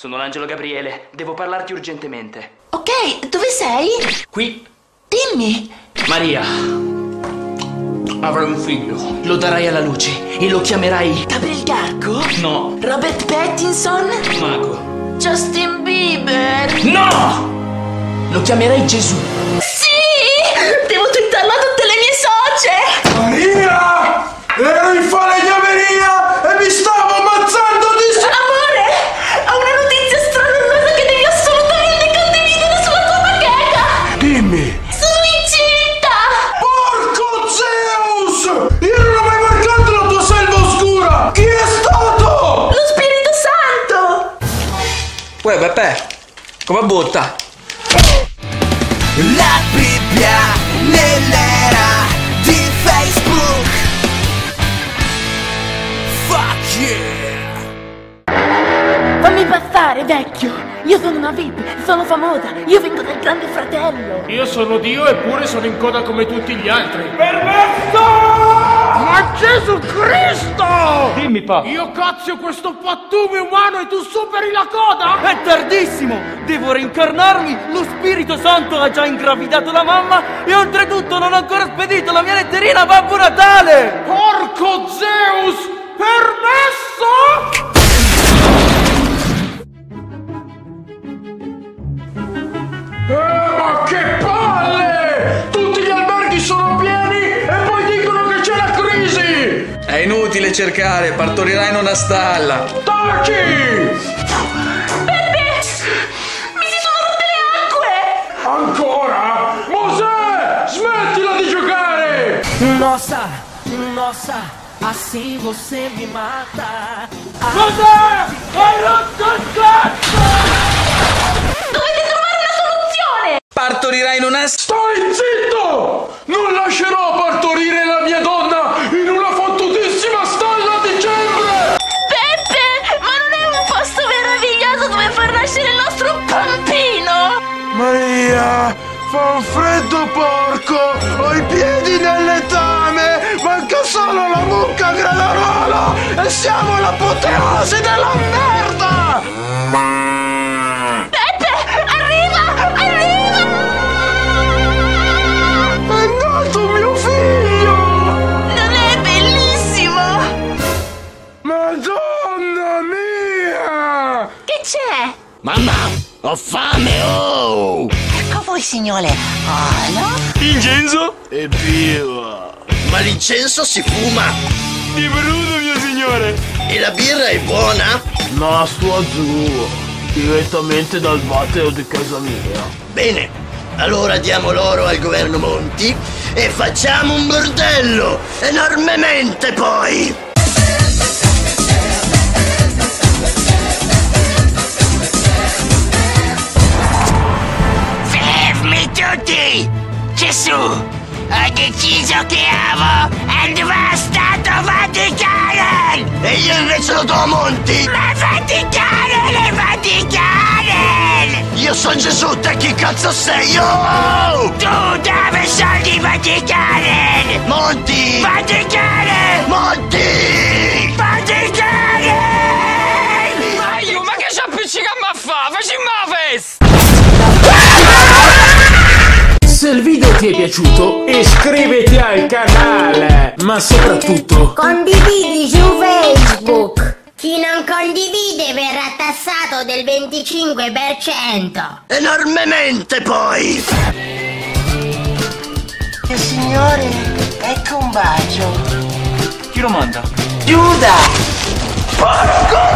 sono l'angelo Gabriele. Devo parlarti urgentemente. Ok, dove sei? Qui. Dimmi. Maria, avrai un figlio. Lo darai alla luce e lo chiamerai... Gabriel Garco? No. Robert Pattinson? Mago. Justin Bieber? No! Lo chiamerai Gesù. Sì! Devo twittarlo a tutte le mie socie! Maria! Ero in falegnameria e mi stavo ammazzando di... Amore! Ho una notizia stranosa che devi assolutamente condividere sulla tua bacheca! Dimmi! Sono incinta! Porco Zeus! Io non ho mai marcato la tua selva oscura! Chi è stato? Lo Spirito Santo! Uè, Beppe, come butta? La Bibbia nell'era di Facebook. Fuck yeah! Fammi passare, vecchio! Io sono una VIP, sono famosa, io vengo dal Grande Fratello! Io sono Dio eppure sono in coda come tutti gli altri. Permesso! Ma Gesù Cristo! Dimmi, pa. Io cazzo questo pattume umano e tu superi la coda? È tardissimo! Devo reincarnarmi! Lo Spirito Santo ha già ingravidato la mamma e oltretutto non ho ancora spedito la mia letterina a Babbo Natale! Porco Zeus! Permesso? Ma che palle! Tutti gli alberghi sono pieni e poi dicono che c'è la crisi! È inutile cercare, partorirai in una stalla. Taci! Peppe! Mi si sono rotte le acque! Ancora? Mosè! Smettila di giocare! Nossa, assim você me mata. Mosè! Hai rotto il cazzo! Dovete trovare una soluzione! Partorirai in una... Stai zitto! Non lascerò partorire la mia donna in una fottutissima stalla a dicembre! Peppe! Ma non è un posto meraviglioso dove far nascere il nostro bambino? Maria! Fa un freddo porco! Ho i piedi nel letame! Manca solo la mucca granarola! E siamo all'apoteosi della merda! Peppe! Arriva! Arriva! È nato mio figlio! Non è bellissimo? Madonna mia! Che c'è? Mamma, ho fame, oh! Ecco voi, signore. Oh, no? Incenso e birra. Ma l'incenso si fuma Di venuto, mio signore! e la birra è buona? No, sto azzurro. Direttamente dal batero di casa mia. Bene, allora diamo l'oro al governo Monti e facciamo un bordello! Enormemente poi! Fermi tutti! Gesù ha deciso che Avo è devastato Vaticano! E io invece lo do a Monti! Ma Vaticano! Io sono Gesù, te chi cazzo sei? Oh! Tu dove sono i Vaticano? Monti! Vaticano! Monti! Vaticano! Ma che ci appiccichiamo a fa? Facciamo la festa! Se il video ti è piaciuto, iscriviti al canale, ma soprattutto Condividi su Facebook. Chi non condivide verrà tassato del 25%. Enormemente poi! E signore, ecco un bacio. Chi lo manda? Giuda! Porco